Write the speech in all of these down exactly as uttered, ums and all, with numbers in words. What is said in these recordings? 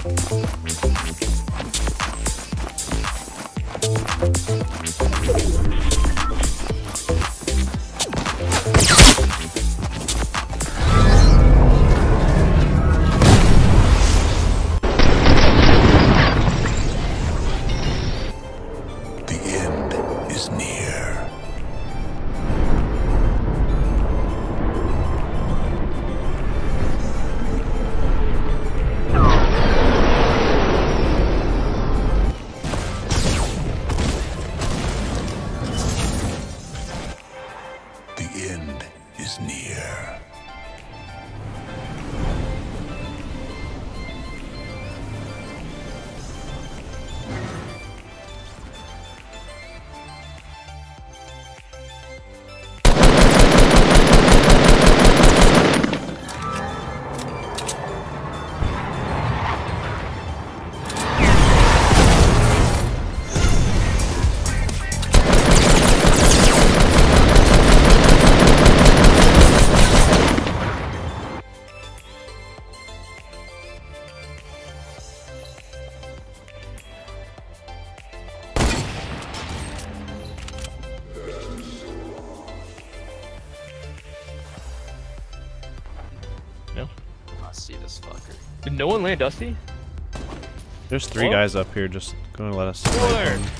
No. I see this fucker. Did no one land Dusty? There's three What? guys up here just gonna let us snipe Where? them.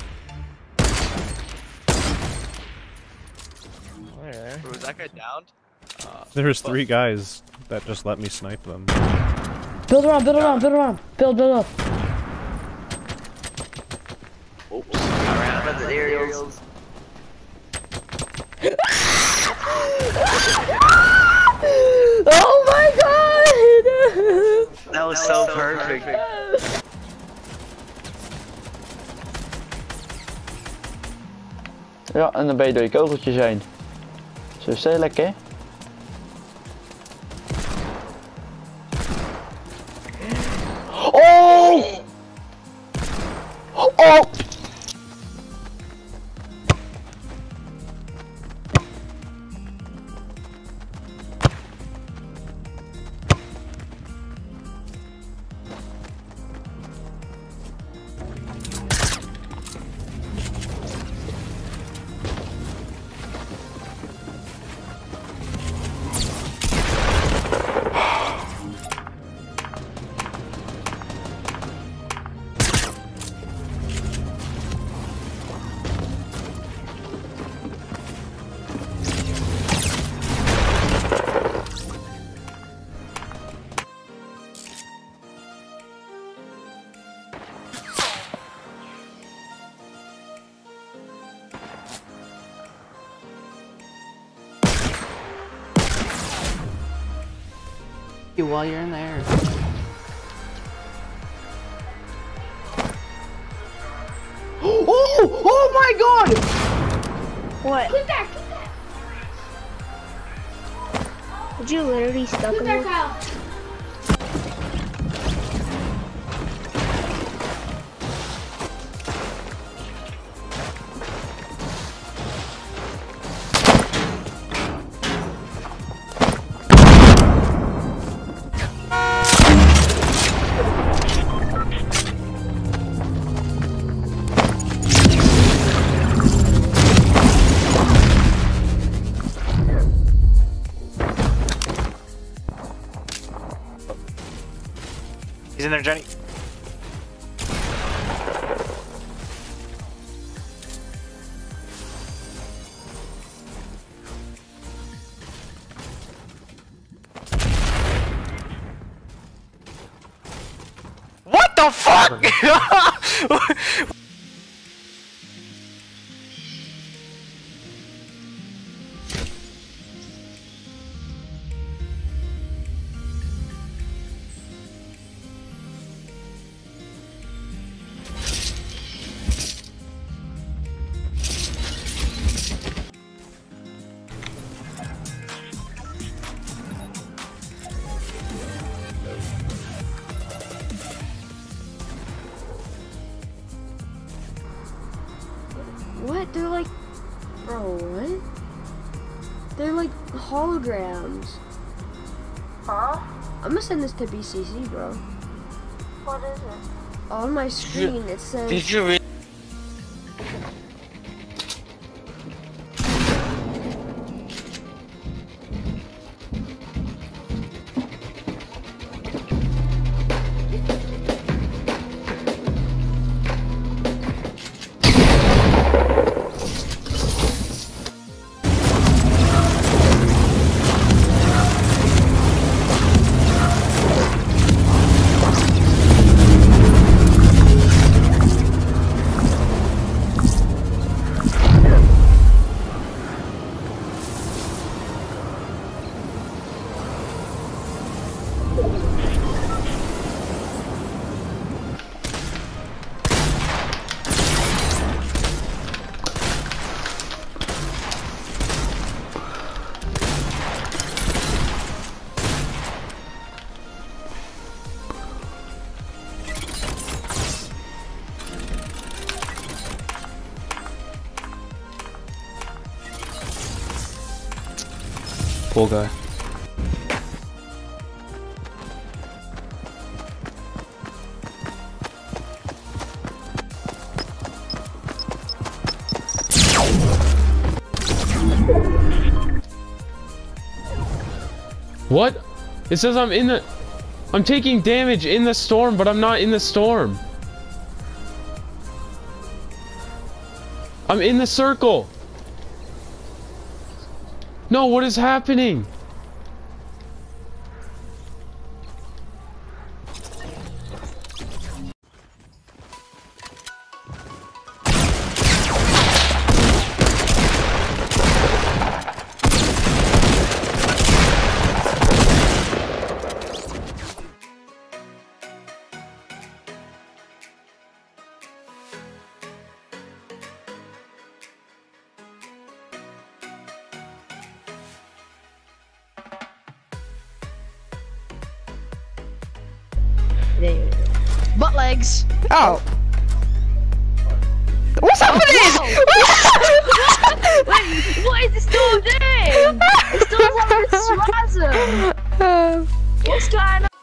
Where? Was that guy downed? Uh, There's fuck. three guys that just let me snipe them. Build around, build around, build around. Build, build up. Oops. I ran out of the aerials. Oh my god! That was so perfect. Ja, en dan ben je door je kogeltjes heen. Zo is heel lekker. Oh! Oh! You while you're in there. Oh! Oh my god! What? Click that, click that. Did you literally stuck him there? He's in there, Jenny. What the fuck? What? They're like... Bro, what? They're like holograms. Huh? I'm gonna send this to B C C, bro. What is it? On my screen it says. Did you read? Poor guy. What? It says I'm in the... I'm taking damage in the storm, but I'm not in the storm. I'm in the circle. No, what is happening? Butt legs. Oh. What's happening? Wait, what is the storm doing? The storm's having a spasm. What's going on?